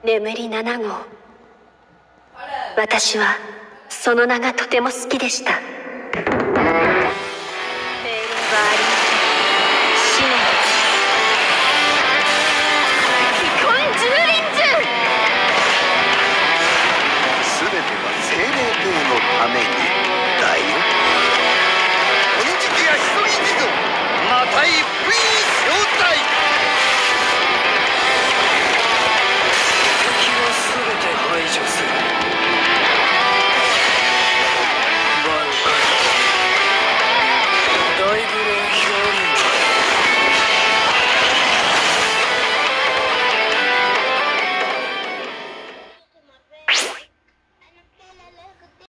眠り7号。私はその名がとても好きでした。